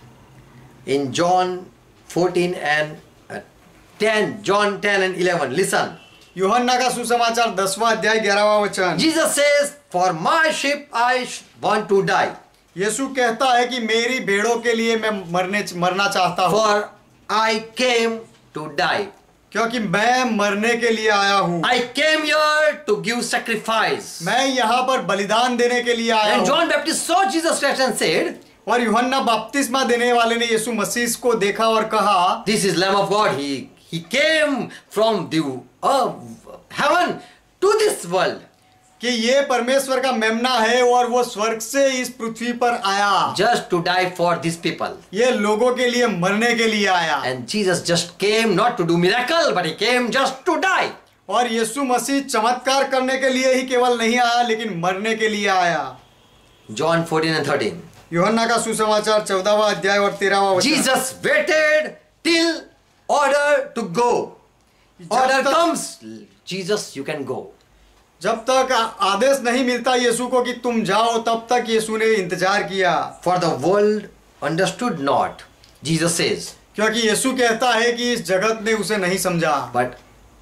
In John fourteen and uh, ten, John ten and eleven, listen. यूहन्ना का सुसमाचार दसवां अध्याय ग्यारहवां वचन, Jesus says, for my sheep I sh- want to die. यीशु कहता है कि मेरी भेड़ों के लिए मैं मरने मरना चाहता हूँ, For I came to die. क्योंकि मैं मरने के लिए आया हूँ। I came here to give sacrifice. मैं यहाँ पर बलिदान देने के लिए आया And हूँ। John Baptist saw Jesus Christ and said, और यूहन्ना बपतिस्मा देने वाले ने यीशु मसीह को देखा और कहा, this is Lamb of God. He, he came from the uh, heaven to this world. कि ये परमेश्वर का मेमना है और वो स्वर्ग से इस पृथ्वी पर आया, Just to die for these people. ये लोगों के लिए मरने के लिए आया। And Jesus just came not to do miracle, but he came just to die. और यीशु मसीह चमत्कार करने के लिए ही केवल नहीं आया लेकिन मरने के लिए आया। John fourteen and thirteen. यूहन्ना का सुसमाचार चौदहवां अध्याय और तेरहवां वचन, Jesus waited till order to go. Order तक- comes. Jesus, you can go. जब तक आदेश नहीं मिलता यीशु को कि तुम जाओ, तब तक यीशु ने इंतजार किया। For the world understood not, Jesus says, क्योंकि यीशु कहता है कि इस जगत ने उसे नहीं समझा, but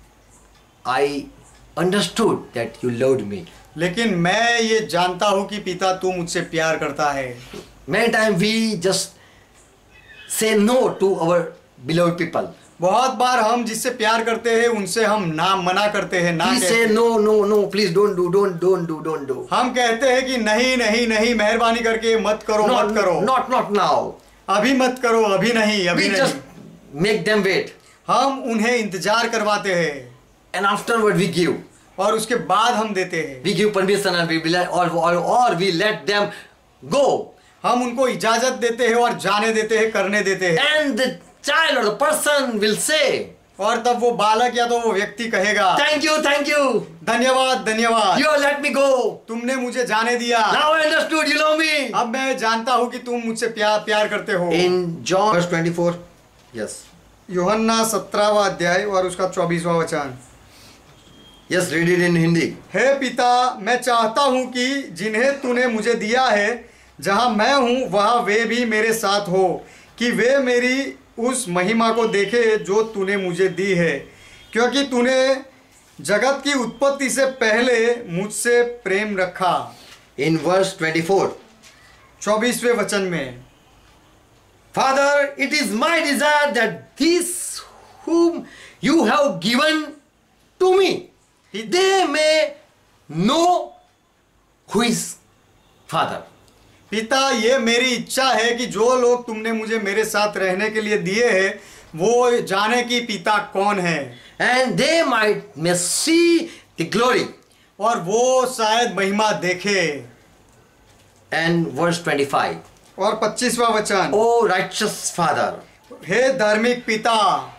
I understood that you loved me. लेकिन मैं ये जानता हूँ कि पिता तू मुझसे प्यार करता है। Many times we just say no to our beloved people. बहुत बार हम जिससे प्यार करते हैं उनसे हम ना मना करते हैं, ना Please कहते say हैं। no, no, no, please don't do, don't, don't do, don't do. हम कहते हैं कि नहीं नहीं नहीं, मेहरबानी करके मत करो, Not, मत करो, not, not now. अभी मत करो, अभी नहीं, अभी We just नहीं। make them wait. हम उन्हें इंतजार करवाते हैं And afterward we give. और उसके बाद हम देते हैं। We give permission and we will let, or, or, or we let them go. हम उनको इजाजत देते हैं और जाने देते हैं, करने देते हैं। And the child or the person will say, और तब वो बालक या तो वो व्यक्ति कहेगा, thank you, thank you. धन्यवाद धन्यवाद, You let me go. तुमने मुझे जाने दिया। Now I understood, you know me. अब मैं जानता हूँ कि तुम मुझसे प्यार प्यार करते हो। In John verse twenty-four, yes. यूहन्ना सत्रहवां अध्याय और उसका चौबीसवां वचन। Yes, read it in Hindi. हे पिता, मैं चाहता हूँ कि जिन्हें तूने मुझे दिया है, जहाँ मैं हूँ वहाँ वे भी मेरे साथ हो, कि वे मेरी उस महिमा को देखे जो तूने मुझे दी है, क्योंकि तूने जगत की उत्पत्ति से पहले मुझसे प्रेम रखा। In verse twenty-four, चौबीसवें वचन में, Father, it is my desire that these whom you have given to me, they may know who is Father. पिता, ये मेरी इच्छा है कि जो लोग तुमने मुझे मेरे साथ रहने के लिए दिए हैं, वो जाने कि पिता कौन है, And they might may see the glory. और वो शायद महिमा देखे। And verse twenty-five, और पच्चीसवां वचन, O righteous Father, हे धार्मिक पिता,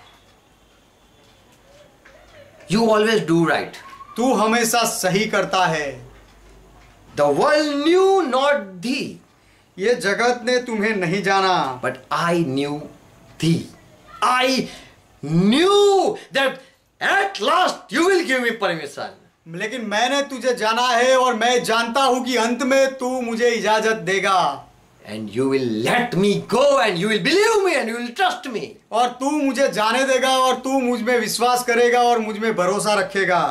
you always do right. तू हमेशा सही करता है। The world knew not thee, ये जगत ने तुम्हें नहीं जाना, but I knew thee. I knew that at last you will give me permission. लेकिन मैंने तुझे जाना है और मैं जानता हूं कि अंत में तू मुझे इजाजत देगा। And you will let me go and you will believe me and you will trust me. और तू मुझे जाने देगा और तू मुझ में विश्वास करेगा और मुझ में भरोसा रखेगा।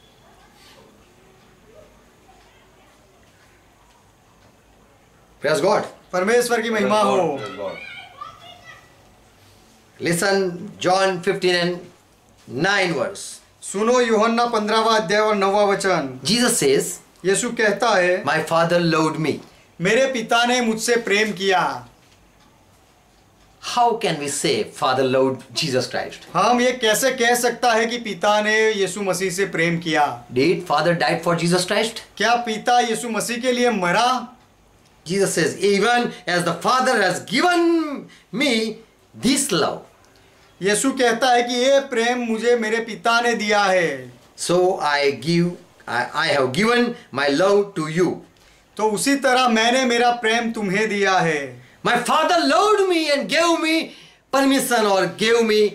Praise God. परमेश्वर की महिमा हो। Listen, John fifteen and nine verse. सुनो यूहन्ना पंद्रहवां अध्याय और नौवां वचन। Jesus says, यीशु कहता है, my Father loved me. मेरे पिता ने मुझसे प्रेम किया। How can we say Father loved Jesus Christ? हम ये कैसे कह सकता है कि पिता ने यीशु मसीह से प्रेम किया? Did Father died for Jesus Christ? क्या पिता यीशु मसीह के लिए मरा? Jesus says, even as the Father has given me this love, यीशु कहता है कि ये प्रेम मुझे मेरे पिता ने दिया है, so I give, I, I have given my love to you. तो उसी तरह मैंने मेरा प्रेम तुम्हें दिया है। My Father loved me and gave me permission or gave me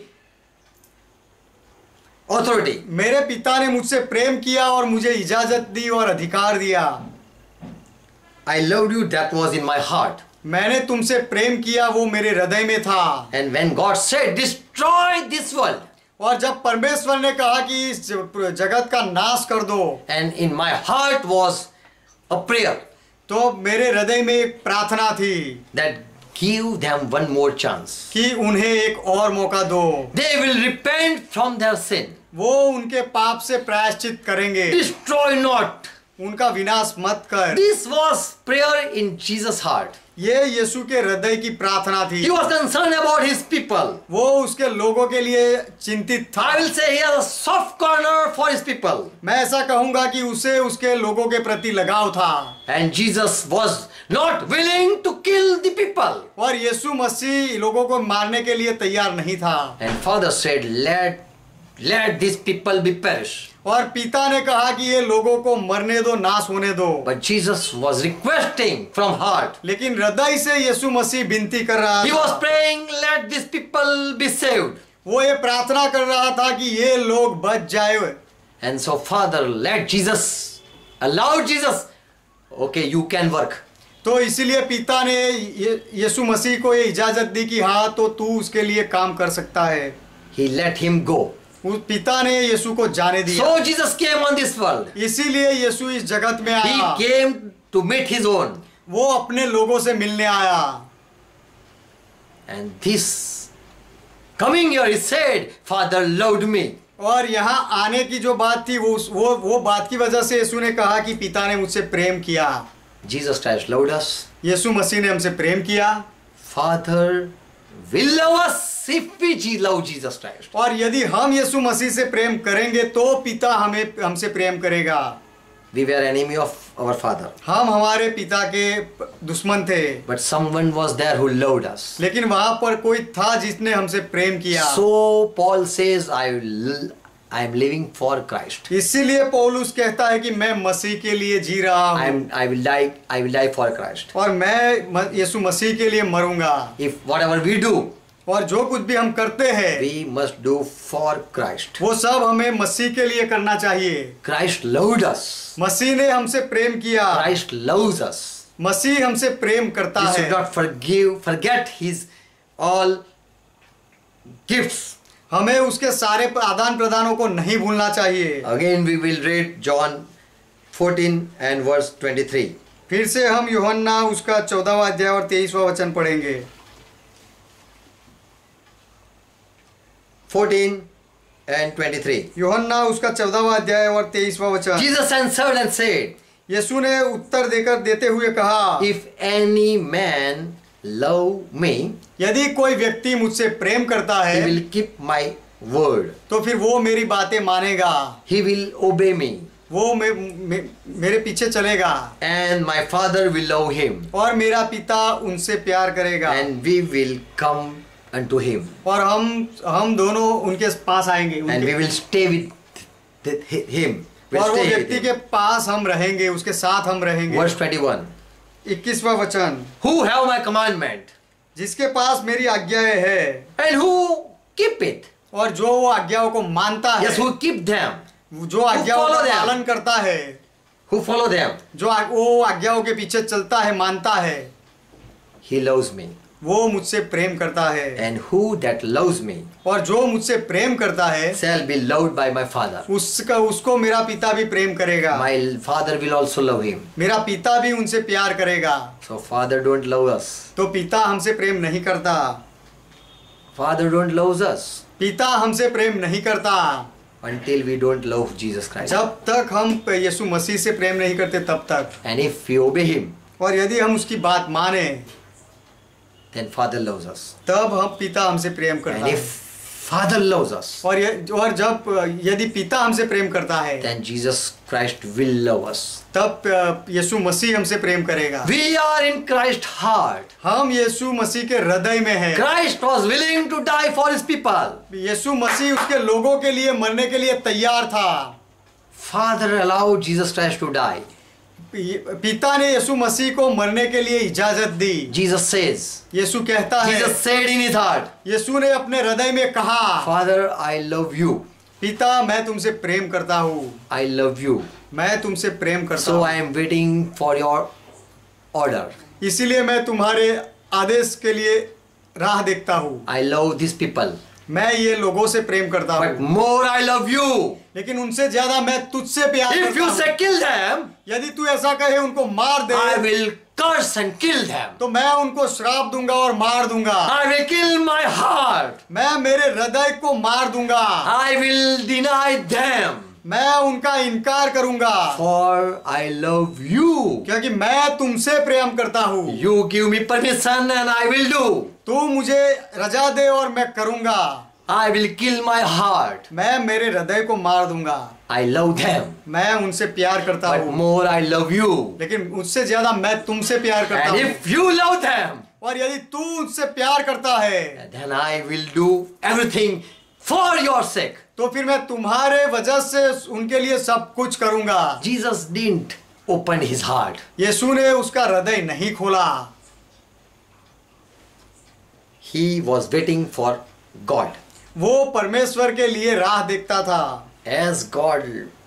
authority. मेरे पिता ने मुझसे प्रेम किया और मुझे इजाजत दी और अधिकार दिया। I loved you, that was in my heart. मैंने तुमसे प्रेम किया, वो मेरे हृदय में था। And when God said, destroy this world, और जब परमेश्वर ने कहा कि इस जगत का नाश कर दो, and in my heart was a prayer तो मेरे हृदय में एक प्रार्थना थी that give them one more chance. कि उन्हें एक और मौका दो। They will repent from their sin. वो उनके पाप से प्रायश्चित करेंगे। Destroy not. उनका विनाश मत कर। This was prayer in Jesus' heart. ये यीशु के हृदय की प्रार्थना थी। He was concerned about his people. वो उसके लोगों के लिए चिंतित था। I will say he has a soft corner for his people. मैं ऐसा कहूंगा कि उसे उसके लोगों के प्रति लगाव था। And Jesus was not willing to kill the people. और यीशु मसीह लोगों को मारने के लिए तैयार नहीं था। And Father said, let let these people be perished. और पिता ने कहा कि ये लोगों को मरने दो, नाश होने दो। But Jesus was requesting from heart. लेकिन हृदय से यीशु मसीह विनती कर रहा He था। was praying, let these people be saved. वो ये प्रार्थना कर रहा था कि ये लोग बच जाए। And so Father let Jesus, allow Jesus, okay, you can work. तो इसीलिए पिता ने यीशु मसीह को ये इजाजत दी कि हाँ, तो तू उसके लिए काम कर सकता है। He let him go. उस पिता ने यीशु को जाने दिया। So Jesus came on this world. इसीलिए यीशु इस जगत में He आया। came to meet his own. वो अपने लोगों से मिलने आया। And this coming here, he said, Father loved me. और यहाँ आने की जो बात थी, वो वो वो बात की वजह से यीशु ने कहा कि पिता ने मुझसे प्रेम किया। Jesus Christ loved us. यीशु मसीह ने हमसे प्रेम किया। Father will love us if we Je- love Jesus Christ. और यदि हम यीशु मसीह से प्रेम करेंगे तो पिता हमें हमसे प्रेम करेगा। We were enemy of our father, हम हमारे पिता के दुश्मन थे, but someone was there who loved us. लेकिन वहां पर कोई था जिसने हमसे प्रेम किया। So Paul says, I will, I am living for Christ. इसीलिए पौलुस कहता है कि मैं मसीह के लिए जी रहा I हूँ am, I will die, I will die for Christ. और मैं म- यीशु मसीह के लिए मरूंगा। If whatever we do, और जो कुछ भी हम करते हैं we must do for Christ. वो सब हमें मसीह के लिए करना चाहिए। Christ loved us. मसीह ने हमसे प्रेम किया, Christ loves us. मसीह हमसे प्रेम करता We है। should not forgive, forget His all gifts. हमें उसके सारे आदान प्रदानों को नहीं भूलना चाहिए। Again, we will read John fourteen and verse twenty-three. फिर से हम यूहन्ना उसका चौदहवां अध्याय और तेईसवां वचन पढ़ेंगे। fourteen and twenty-three. यूहन्ना उसका चौदहवां अध्याय और तेईसवां वचन। Jesus answered and said, यीशु ने उत्तर देकर देते हुए कहा, if any man love me, यदि कोई व्यक्ति मुझसे प्रेम करता he है will keep my word. तो फिर वो मेरी बातें मानेगा, He will obey me, वो मे, मे, मेरे पीछे चलेगा and my Father will love him, और मेरा पिता उनसे प्यार करेगा and we will come unto him, और हम हम दोनों उनके पास आएंगे and we उनके, will stay with th- him. We'll और वो stay with व्यक्ति him. के पास हम रहेंगे, उसके साथ हम रहेंगे। Verse twenty-one. इक्कीसवां वचन, Who have my commandment, जिसके पास मेरी आज्ञाएं है and who keep it. और जो वो आज्ञाओं को मानता है, Yes, who keep them, जो आज्ञाओं follow का them. पालन करता है, who follow them. जो आ- वो आज्ञाओं के पीछे चलता है, मानता है, He loves me, वो मुझसे प्रेम करता है। and who that loves me और जो मुझसे प्रेम करता है shall be loved by my Father. उसका उसको मेरा पिता भी प्रेम करेगा, My Father will also love him. मेरा पिता भी उनसे प्यार करेगा। So Father don't love us. तो पिता हमसे प्रेम नहीं करता, Father don't loves us पिता हमसे प्रेम नहीं करता until we don't love Jesus Christ. जब तक हम यीशु मसीह से प्रेम नहीं करते तब तक। And if we obey him, और यदि हम उसकी बात माने then Father loves us. तब हम पिता हमसे प्रेम करता And है। if Father loves us, और य- और जब यदि पिता हमसे प्रेम करता है then Jesus Christ will love us. तब यीशु मसीह हमसे प्रेम करेगा। We are in Christ's heart. हम यीशु मसीह के हृदय में हैं। Christ was willing to die for his people. यीशु मसीह उसके लोगों के लिए मरने के लिए तैयार था। Father allowed Jesus Christ to die. पिता ने यीशु मसीह को मरने के लिए इजाजत दी। Jesus says, यीशु कहता है, Jesus said in his heart, यीशु ने अपने हृदय में कहा, Father, I love you. पिता मैं तुमसे प्रेम करता हूँ, I love you. मैं तुमसे प्रेम करता So हूँ, I am waiting for your order. इसीलिए मैं तुम्हारे आदेश के लिए राह देखता हूँ। I love these people. मैं ये लोगों से प्रेम करता But हूँ, more I love you. लेकिन उनसे ज्यादा मैं तुझसे प्यार If करता you हूँ। say kill them, यदि तू ऐसा कहे उनको मार दे, I will curse and kill them. तो मैं उनको श्राप दूंगा और मार दूंगा। I will kill my heart. मैं मेरे हृदय को मार दूंगा, I will deny them. मैं उनका इनकार करूंगा, For I love you. क्योंकि मैं तुमसे प्रेम करता हूँ। You give me permission and I will do. तू मुझे रजा दे और मैं करूंगा। I will kill my heart. मैं मेरे हृदय को मार दूंगा। I love them. मैं उनसे प्यार करता But हूँ, more I love you. लेकिन उससे ज्यादा मैं तुमसे प्यार करता And हूँ। if you love them, और यदि तू उनसे प्यार करता है then I will do everything for your sake. तो फिर मैं तुम्हारे वजह से उनके लिए सब कुछ करूंगा। Jesus didn't open his heart. यीशु ने उसका हृदय नहीं खोला, He was waiting for God. वो परमेश्वर के लिए राह देखता था। As God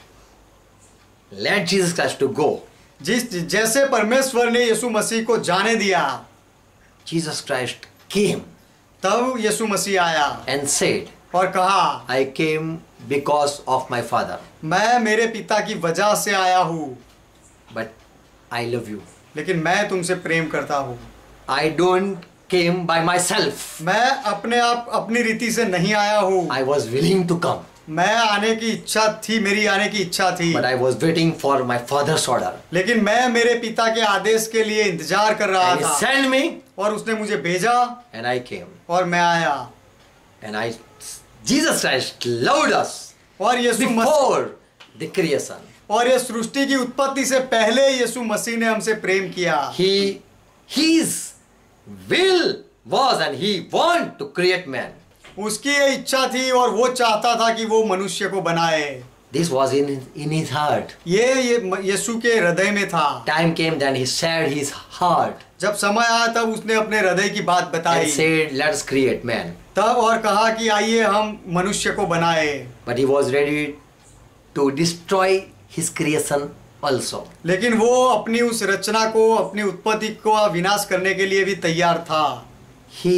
led Jesus Christ to go, जिस जैसे परमेश्वर ने यीशु मसीह को जाने दिया, Jesus Christ came तब यीशु मसीह आया and said, और कहा, I came because of my Father, मैं मेरे पिता की वजह से आया हूँ, but I love you. लेकिन मैं तुमसे प्रेम करता हूँ। I don't came by myself. मैं अपने आप अपनी रीति से नहीं आया हूँ, I was willing to come. मैं आने की इच्छा थी, मेरी आने की इच्छा थी, but I was waiting for my father's order. लेकिन मैं मेरे पिता के आदेश के लिए इंतजार कर रहा And he था sent me, और उसने मुझे भेजा and I came. और मैं आया। And I, Jesus Christ loved us और यीशु मसीह before the creation. और ये सृष्टि की उत्पत्ति से पहले यीशु मसीह ने हमसे प्रेम किया। He, his will was, and he want to create man. उसकी ये इच्छा थी और वो चाहता था कि वो मनुष्य को बनाए। This was in in his heart. ये ये यीशु के हृदय में था। Time came, then he said his heart जब समय आया तब उसने अपने हृदय की बात and बताई, said, "Let's create man." तब और कहा कि आइए हम मनुष्य को बनाए। But he was ready to destroy his creation also. लेकिन वो अपनी उस रचना को, अपनी उत्पत्ति को विनाश करने के लिए भी तैयार था। He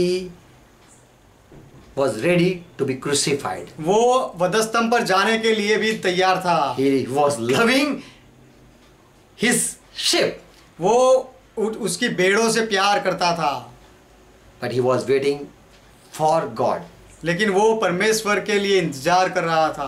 was ready to be crucified. वो वधस्तंभ पर जाने के लिए भी तैयार था। He was loving his sheep, वो उ- उसकी भेड़ों से प्यार करता था, but he was waiting for God. लेकिन वो परमेश्वर के लिए इंतजार कर रहा था।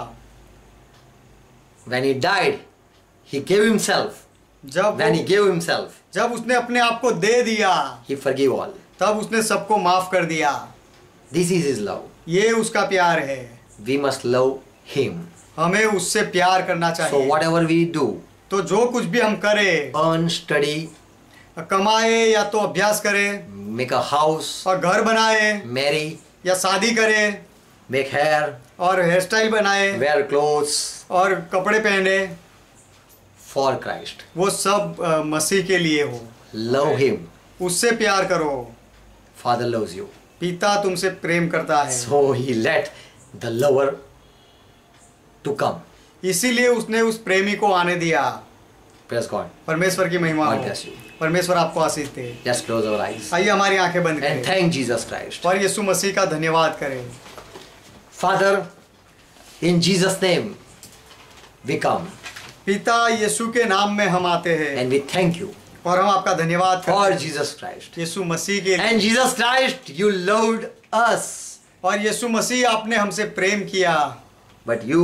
When he died, he gave himself. जब When he वो- gave himself, जब उसने अपने आप को दे दिया, he forgave all. तब उसने सबको माफ कर दिया। This is his love. ये उसका प्यार है। We must love him. हमें उससे प्यार करना So चाहिए। whatever we do, तो जो कुछ भी हम करें, earn, study, कमाए या तो अभ्यास करें make a house, और घर बनाए marry, या शादी करें make hair, और हेयर स्टाइल बनाए wear clothes और कपड़े पहने, for Christ. वो सब अ, मसीह के लिए हो। Love him. उससे प्यार करो। Father loves you. पिता तुमसे प्रेम करता है, So he let the lover to come. इसीलिए उसने उस प्रेमी को आने दिया। Praise God. परमेश्वर की महिमा God हो। bless you. परमेश्वर आपको आशीष दे। Let's close our eyes आइए हमारी आंखें बंद and करें thank Jesus Christ. और यीशु मसीह का धन्यवाद करें। Father, in Jesus' name we come पिता यीशु के नाम में हम आते हैं and we thank you और हम आपका धन्यवाद for करते हैं Jesus Christ. यीशु मसीह के लिए। And Jesus Christ, you loved us, और यीशु मसीह आपने हमसे प्रेम किया, but you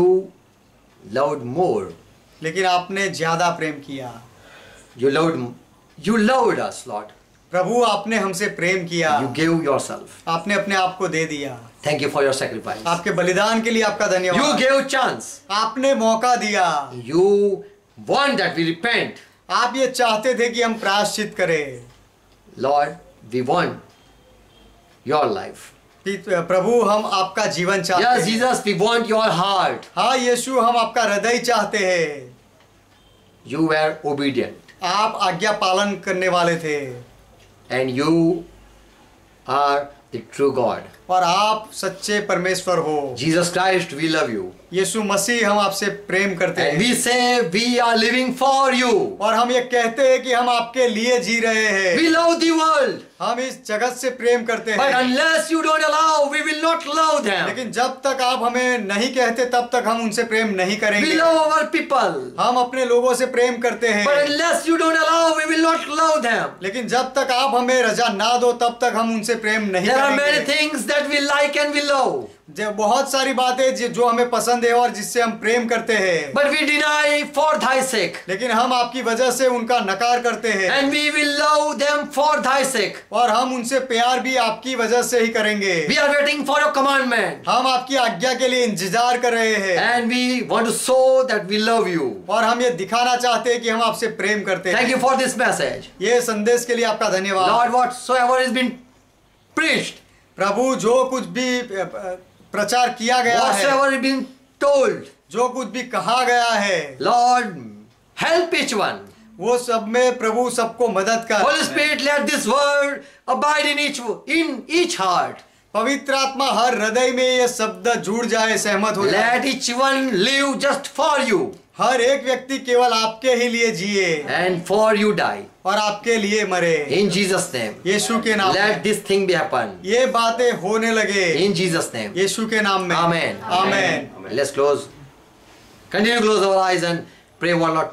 loved more. लेकिन आपने ज्यादा प्रेम किया। You loved, you loved us, Lord. प्रभु आपने हमसे प्रेम किया, You gave yourself. आपने अपने आप को दे दिया। Thank you for your sacrifice. आपके बलिदान के लिए आपका You धन्यवाद। gave chance. आपने मौका दिया। You want that we repent. आप ये चाहते थे कि हम प्रायश्चित करें। Lord, we want your life. कि प्रभु हम आपका जीवन चाहते Yes, हैं। Jesus, we want your heart. हाँ यीशु हम आपका हृदय चाहते हैं। You were obedient आप आज्ञा पालन करने वाले थे and you are the true God. और आप सच्चे परमेश्वर हो। Jesus Christ, we love you. यीशु मसीह हम आपसे प्रेम करते And हैं we say we are living for you. और हम ये कहते हैं कि हम आपके लिए जी रहे हैं। We love the world. हम इस जगत से प्रेम करते But हैं, unless you don't allow, we will not love them. लेकिन जब तक आप हमें नहीं कहते तब तक हम उनसे प्रेम नहीं We करेंगे। love our people. हम अपने लोगों से प्रेम करते हैं, But unless you don't allow, we will not love them. लेकिन जब तक आप हमें रजा ना दो तब तक हम उनसे प्रेम नहीं There are many करेंगे। things that we like and we love. जो बहुत सारी बातें जो जो हमें पसंद है और जिससे हम प्रेम करते हैं, But we deny for thy sake. लेकिन हम आपकी वजह से उनका नकार करते हैं And we will love them for thy sake. और हम उनसे प्यार भी आपकी वजह से ही करेंगे। We are waiting for your commandment. हम आपकी आज्ञा के लिए इंतजार कर रहे हैं And we want to show that we love you. और हम ये दिखाना चाहते हैं कि हम आपसे प्रेम करते Thank हैं। you for this message. ये संदेश के लिए आपका धन्यवाद। Lord, whatsoever has been preached, प्रभु जो कुछ भी अ, अ, प्रचार किया गया है, whatsoever has been told, जो कुछ भी कहा गया है, Lord, help each one. वो सब में प्रभु सबको मदद कर। Holy Spirit, let this word abide in each in each heart. पवित्र आत्मा हर हृदय में ये शब्द जुड़ जाए, सहमत हो जाए। Let each one live just for you हर एक व्यक्ति केवल आपके ही लिए जिए and for you die. और आपके लिए मरे। In Jesus' name. यीशु के नाम Let में this thing be happen. ये बातें होने लगे। In Jesus' name. यीशु के नाम में Amen. Amen. Let's close. Continue to close our eyes and pray one Lord thought.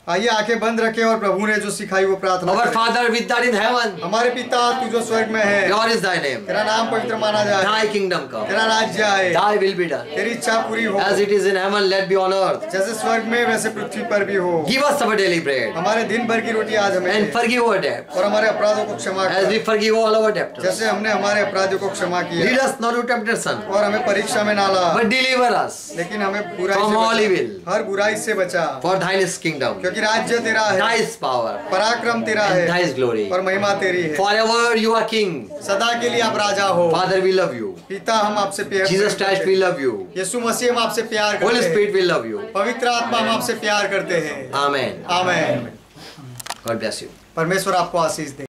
आइए आंखें बंद रखें और प्रभु ने जो सिखाई वो प्रार्थना Our करें। Father which art in heaven, हमारे पिता तू जो स्वर्ग में है, God is thy name. तेरा नाम पवित्र माना जाए, Thy kingdom come. तेरा राज्य आए, Thy will be done. तेरी इच्छा पूरी हो, As it is in heaven, let be on earth. जैसे स्वर्ग में वैसे पृथ्वी पर भी हो। Give us our daily bread. हमारे दिन भर की रोटी आज हमें And they, forgive our debts, और हमारे अपराधों को क्षमा as कर, we forgive all our debtors. जैसे हमने हमारे अपराधियों को क्षमा Lead किया, us not to temptation, और हमें परीक्षा में ना ला, but deliver us. लेकिन हमें बुराई From all से evil. बचा, हर बुराई से बचा, For thine is kingdom, क्योंकि राज्य तेरा है, thy is power, पराक्रम तेरा and है, thy is glory. और महिमा तेरी है। Forever you are king. सदा के लिए आप राजा हो। Father, we love you. पिता हम आपसे प्यार Jesus करते Christ, हैं। we love you. यीशु मसीह हम आपसे प्यार Holy करते हैं। Spirit, we love you. पवित्र आत्मा हम आपसे प्यार करते हैं। Amen. Amen. God bless you. परमेश्वर आपको आशीष दे।